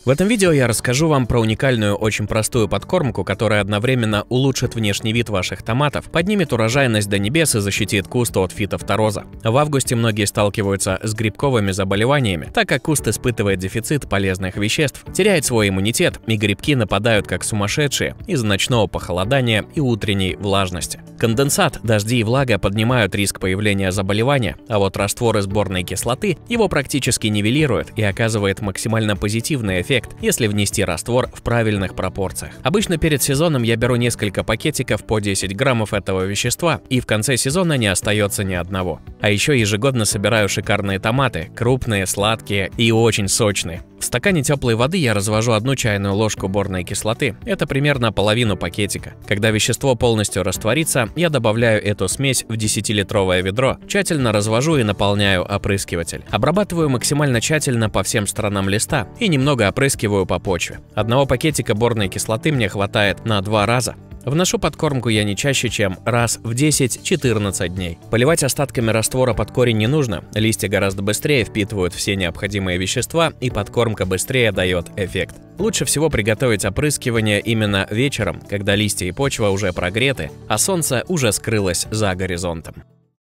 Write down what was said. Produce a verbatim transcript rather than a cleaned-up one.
В этом видео я расскажу вам про уникальную, очень простую подкормку, которая одновременно улучшит внешний вид ваших томатов, поднимет урожайность до небес и защитит куст от фитофтороза. В августе многие сталкиваются с грибковыми заболеваниями, так как куст испытывает дефицит полезных веществ, теряет свой иммунитет, и грибки нападают как сумасшедшие из-за ночного похолодания и утренней влажности. Конденсат, дожди и влага поднимают риск появления заболевания, а вот раствор из борной кислоты его практически нивелирует и оказывает максимально позитивный эффект, если внести раствор в правильных пропорциях. Обычно перед сезоном я беру несколько пакетиков по десять граммов этого вещества, и в конце сезона не остается ни одного. А еще ежегодно собираю шикарные томаты, крупные, сладкие и очень сочные. В стакане теплой воды я развожу одну чайную ложку борной кислоты, это примерно половину пакетика. Когда вещество полностью растворится, я добавляю эту смесь в десятилитровое ведро, тщательно развожу и наполняю опрыскиватель. Обрабатываю максимально тщательно по всем сторонам листа и немного опрыскиваю по почве. Одного пакетика борной кислоты мне хватает на два раза. Вношу подкормку я не чаще, чем раз в десять-четырнадцать дней. Поливать остатками раствора под корень не нужно, листья гораздо быстрее впитывают все необходимые вещества, и подкормка быстрее дает эффект. Лучше всего приготовить опрыскивание именно вечером, когда листья и почва уже прогреты, а солнце уже скрылось за горизонтом.